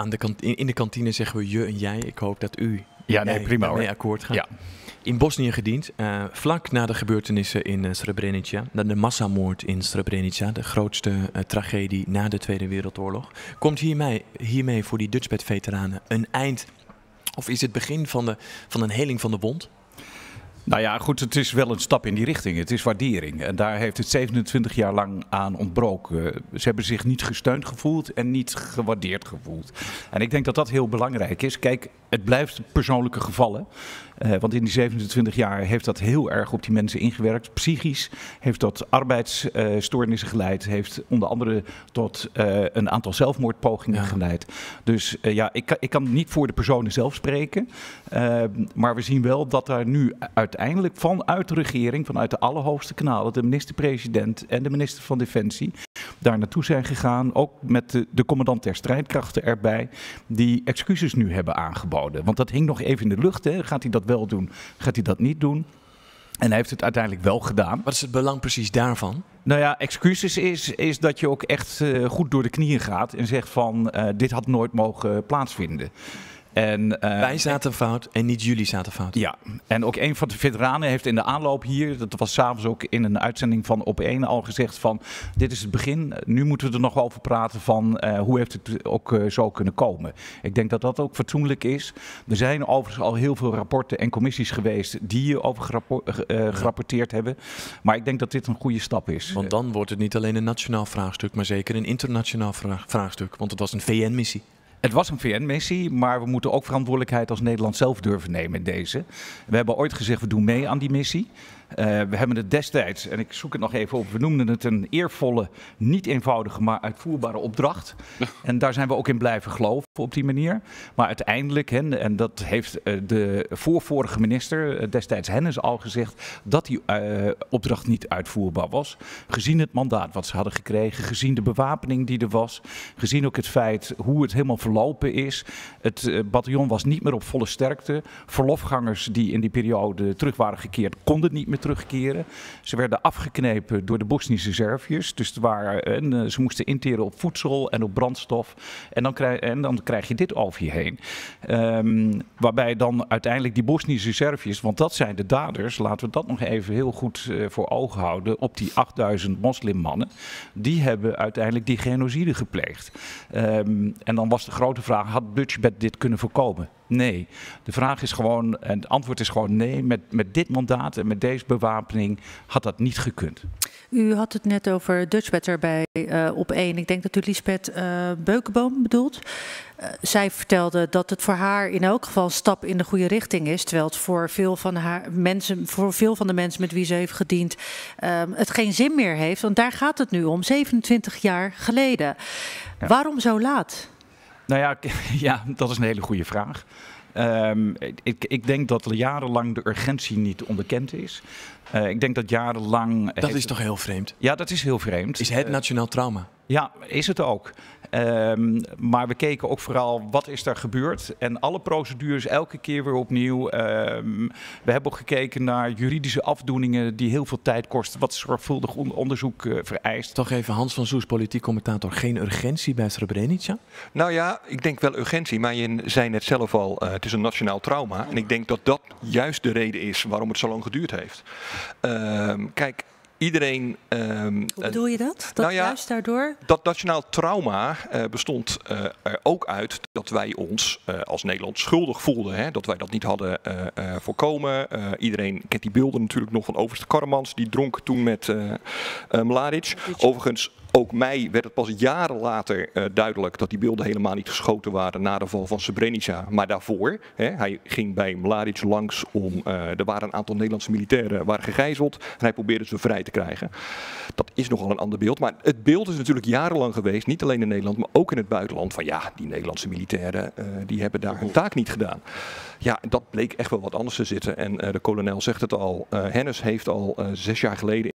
In de kantine zeggen we je en jij. Ik hoop dat u prima daarmee hoor. akkoord gaat. Ja. In Bosnië gediend, vlak na de gebeurtenissen in Srebrenica, na de massamoord in Srebrenica, de grootste tragedie na de Tweede Wereldoorlog. Komt hiermee voor die Dutchbed-veteranen een eind, of is het begin van een heling van de wond? Nou ja, goed, het is wel een stap in die richting. Het is waardering. En daar heeft het 27 jaar lang aan ontbroken. Ze hebben zich niet gesteund gevoeld en niet gewaardeerd gevoeld. En ik denk dat dat heel belangrijk is. Kijk, het blijft persoonlijke gevallen. Want in die 27 jaar heeft dat heel erg op die mensen ingewerkt. Psychisch heeft dat arbeidsstoornissen geleid. Heeft onder andere tot een aantal zelfmoordpogingen geleid. Dus ik kan niet voor de personen zelf spreken. Maar we zien wel dat daar nu uiteindelijk vanuit de regering, vanuit de allerhoogste kanalen, de minister-president en de minister van Defensie, daar naartoe zijn gegaan. Ook met de commandant der strijdkrachten erbij. Die excuses nu hebben aangeboden. Want dat hing nog even in de lucht. Hè. Gaat hij dat wel doen? Gaat hij dat niet doen? En hij heeft het uiteindelijk wel gedaan. Wat is het belang precies daarvan? Nou ja, excuses is dat je ook echt goed door de knieën gaat en zegt van dit had nooit mogen plaatsvinden. En, wij zaten fout en niet jullie zaten fout. Ja, en ook een van de veteranen heeft in de aanloop hier, dat was 's avonds ook in een uitzending van Op1 al gezegd van dit is het begin, nu moeten we er nog over praten van hoe heeft het ook zo kunnen komen. Ik denk dat dat ook fatsoenlijk is. Er zijn overigens al heel veel rapporten en commissies geweest die hierover gerapporteerd hebben. Maar ik denk dat dit een goede stap is. Want dan wordt het niet alleen een nationaal vraagstuk, maar zeker een internationaal vraagstuk. Want het was een VN-missie. Het was een VN-missie, maar we moeten ook verantwoordelijkheid als Nederland zelf durven nemen in deze. We hebben ooit gezegd, we doen mee aan die missie. We hebben het destijds, en ik zoek het nog even op, we noemden het een eervolle, niet eenvoudige, maar uitvoerbare opdracht. En daar zijn we ook in blijven geloven op die manier. Maar uiteindelijk, en dat heeft de voorvorige minister, destijds Hennis, al gezegd, dat die opdracht niet uitvoerbaar was. Gezien het mandaat wat ze hadden gekregen, gezien de bewapening die er was, gezien ook het feit hoe het helemaal verlopen is. Het bataljon was niet meer op volle sterkte. Verlofgangers die in die periode terug waren gekeerd, konden niet meer terugkeren. Ze werden afgeknepen door de Bosnische Serviërs. Dus ze moesten interen op voedsel en op brandstof. En dan krijg je dit over je heen. Waarbij dan uiteindelijk die Bosnische Serviërs, want dat zijn de daders, laten we dat nog even heel goed voor ogen houden, op die 8000 moslimmannen, die hebben uiteindelijk die genocide gepleegd. En dan was de grote vraag, had Dutchbed dit kunnen voorkomen? Nee. De vraag is gewoon, en het antwoord is gewoon nee, met dit mandaat en met deze bewapening had dat niet gekund. U had het net over Dutchbed erbij op één. Ik denk dat u Liesbeth Beukenboom bedoelt. Zij vertelde dat het voor haar in elk geval een stap in de goede richting is. Terwijl het voor veel van de mensen met wie ze heeft gediend het geen zin meer heeft. Want daar gaat het nu om, 27 jaar geleden. Ja. Waarom zo laat? Nou ja, dat is een hele goede vraag. Ik denk dat jarenlang de urgentie niet onderkend is. Ik denk dat jarenlang... Dat is toch heel vreemd? Ja, dat is heel vreemd. Is het nationaal trauma? Ja, is het ook. Maar we keken ook vooral wat is daar gebeurd. En alle procedures elke keer weer opnieuw. We hebben ook gekeken naar juridische afdoeningen die heel veel tijd kosten. Wat zorgvuldig onderzoek vereist. Toch even Hans van Soes, politiek commentator. Geen urgentie bij Srebrenica? Nou ja, ik denk wel urgentie. Maar je zei net zelf al, het is een nationaal trauma. En ik denk dat dat juist de reden is waarom het zo lang geduurd heeft. Kijk... Iedereen... Hoe bedoel je dat? Dat juist daardoor? Dat nationaal trauma bestond er ook uit dat wij ons als Nederland schuldig voelden. Hè? Dat wij dat niet hadden voorkomen. Iedereen kent die beelden natuurlijk nog van overste Karremans. Die dronk toen met Mladic. Overigens, ook mij werd het pas jaren later duidelijk dat die beelden helemaal niet geschoten waren na de val van Srebrenica. Maar daarvoor, hij ging bij Mladic langs er waren een aantal Nederlandse militairen waren gegijzeld. En hij probeerde ze vrij te krijgen. Dat is nogal een ander beeld. Maar het beeld is natuurlijk jarenlang geweest, niet alleen in Nederland, maar ook in het buitenland. Van ja, die Nederlandse militairen, die hebben daar hun taak niet gedaan. Ja, dat bleek echt wel wat anders te zitten. En de kolonel zegt het al. Hennis heeft al 6 jaar geleden